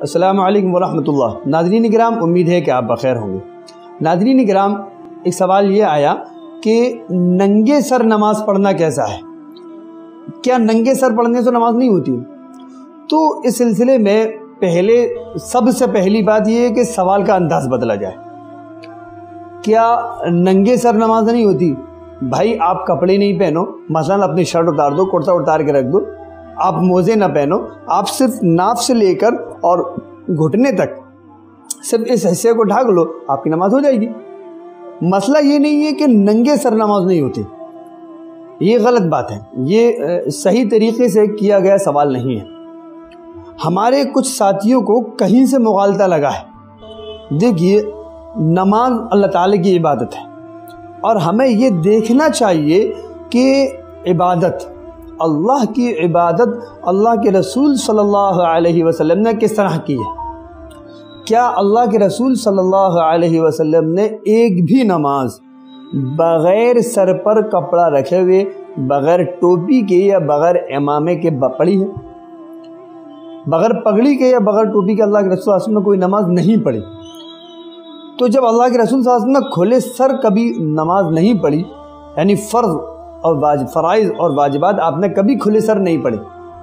السلام علیکم ورحمۃ اللہ۔ ناظرین کرام، امید ہے کہ آپ بخیر ہوں گے۔ ناظرین کرام، ایک سوال یہ آیا کہ ننگے سر نماز پڑھنا کیسا ہے؟ کیا ننگے سر پڑھنے سے نماز نہیں ہوتی؟ تو اس سلسلے میں سب سے پہلی بات یہ ہے کہ سوال کا انداز بدلا جائے۔ کیا ننگے سر نماز نہیں ہوتی؟ بھائی آپ کپڑے نہیں پہنو، مثلا اپنی شرٹ اتار دو، کرتا اتار کے رکھ دو، آپ موزے نہ پہنو، آپ صرف ناف سے لے کر اور گھٹنے تک صرف اس حصے کو ڈھانک لو، آپ کی نماز ہو جائے گی۔ مسئلہ یہ نہیں ہے کہ ننگے سر نماز نہیں ہوتی، یہ غلط بات ہے، یہ صحیح طریقے سے کیا گیا سوال نہیں ہے۔ ہمارے کچھ ساتھیوں کو کہیں سے مغالطہ لگا ہے۔ دیکھیے، نماز اللہ تعالیٰ کی عبادت ہے اور ہمیں یہ دیکھنا چاہیے کہ عبادت، اللہ کی عبادت اللہ کے رسول صلی اللہ علیہ وسلم نے کس طرح کی ہے۔ کیا اللہ کے رسول صلی اللہ علیہ وسلم نے ایک بھی نماز بغیر سر پر کپڑا رکھے ہوئے، بغیر ٹوپی کے یا بغیر امامے کے پڑھی ہے؟ بغیر پگڑی کے یا بغیر ٹوپی کے اللہ کے رسول صلی اللہ علیہ وسلم نے کوئی نماز نہیں پڑھی۔ تو جب اللہ کے رسول صلی اللہ علیہ وسلم نے کھلے سر کبھی نماز نہیں پڑھی، یعنی فرائض اور واجبات آپ نے کبھی کھلے سر نہیں پڑھی،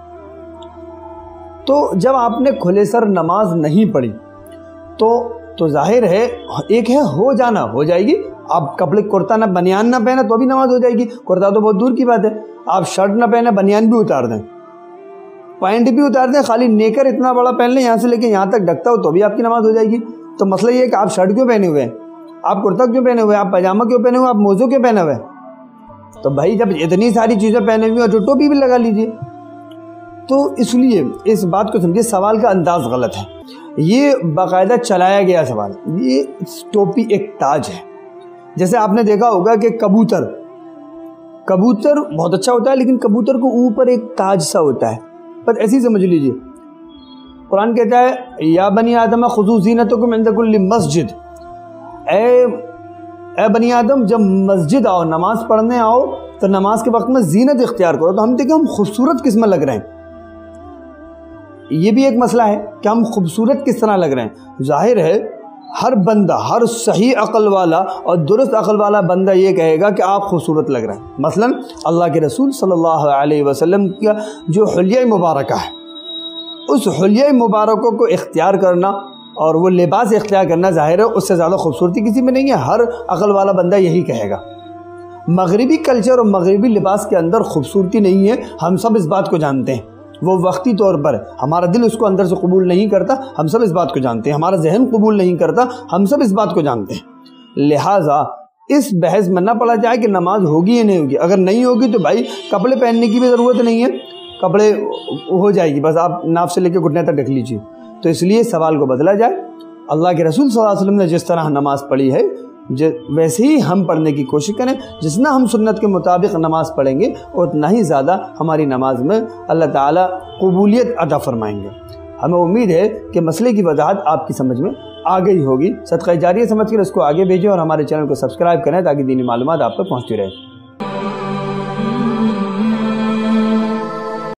تو جب آپ نے کھلے سر نماز نہیں پڑھی تو ظاہر ہے، ایک ہے ہو جانا، ہو جائے گی۔ آپ کپڑے کرتا نہ بنیان نہ پہنے تو بھی نماز ہو جائے گی، کرتا تو بہت دور کی بات ہے۔ آپ شرٹ نہ پہنے، بنیان بھی اتار دیں، پینٹ بھی اتار دیں، خالی نیکر اتنا بڑا پہن لیں یہاں سے لے کے یہاں تک ڈھکتا ہو تو بھی آپ کی نماز ہو جائے گی۔ تو مسئلہ یہ ہے کہ آپ شرٹ کیوں پہنے ہوئے ہیں، آپ کرتا کیوں پہنے ہوئے ہیں، آپ پاجامہ کیوں پہنے ہوئے ہیں، آپ موزوں کیوں پہنے ہوئے ہیں؟ تو بھائی جب اتنی ساری چیزیں پہنے ہوئی اور جو ٹوپی بھی لگا لیجئے۔ تو اس لیے اس بات کو سمجھے، سوال کا انداز غلط ہے، یہ باقاعدہ چلایا گیا سوال۔ یہ ٹوپی ایک تاج ہے، جیسے آپ نے دیکھا ہوگا کہ کبوتر بہت اچھا ہوتا ہے، لیکن کبوتر کو اوپر ایک تاج سا ہوتا ہے، پر ایسی سمجھ لیجئے، قرآن کہتا ہے یا بنی آدم خذوا زینتکم عند کل مسجد، اے بنی آدم جب مسجد آؤ، نماز پڑھنے آؤ تو نماز کے وقت میں زینت اختیار کرو۔ تو ہم دیکھیں ہم خوبصورت کس میں لگ رہے ہیں، یہ بھی ایک مسئلہ ہے کہ ہم خوبصورت کس طرح لگ رہے ہیں۔ ظاہر ہے ہر بندہ، ہر صحیح عقل والا اور درست عقل والا بندہ یہ کہے گا کہ آپ خوبصورت لگ رہے ہیں۔ مثلا اللہ کے رسول صلی اللہ علیہ وسلم کا جو حلیہ مبارکہ ہے، اس حلیہ مبارکہ کو اختیار کرنا اور وہ لباس اختیار کرنا، ظاہر ہے اس سے زیادہ خوبصورتی کسی میں نہیں ہے، ہر عقل والا بندہ یہی کہے گا۔ مغربی کلچر اور مغربی لباس کے اندر خوبصورتی نہیں ہے، ہم سب اس بات کو جانتے ہیں، وہ وقتی طور پر ہمارا دل اس کو اندر سے قبول نہیں کرتا، ہم سب اس بات کو جانتے ہیں، ہمارا ذہن قبول نہیں کرتا، ہم سب اس بات کو جانتے ہیں۔ لہٰذا اس بحث میں نہ پڑا جائے کہ نماز ہوگی یا نہیں ہوگی۔ اگر نہیں ہوگی تو بھائی کپڑے پہننے کی بھی ضرورت نہیں ہے، کپڑے ہو جائے گی، بس آپ ناف سے لے کے گھٹنے تک ڈھک لیجیے۔ تو اس لیے سوال کو بدلا جائے، اللہ کے رسول صلی اللہ علیہ وسلم نے جس طرح نماز پڑھی ہے ویسے ہی ہم پڑھنے کی کوشش کریں۔ جتنا ہم سنت کے مطابق نماز پڑھیں گے اتنا ہی زیادہ ہماری نماز میں اللہ تعالیٰ قبولیت عطا فرمائیں گے۔ ہمیں امید ہے کہ مسئلے کی وضاحت آپ کی سمجھ میں آ گئی ہوگی۔ صدقہ جاریہ سمجھ کر اس کو آگے بھیجیں اور ہمارے چینل کو سبسکرائب کریں تاکہ دینی معلومات آپ تک پہنچتی رہے۔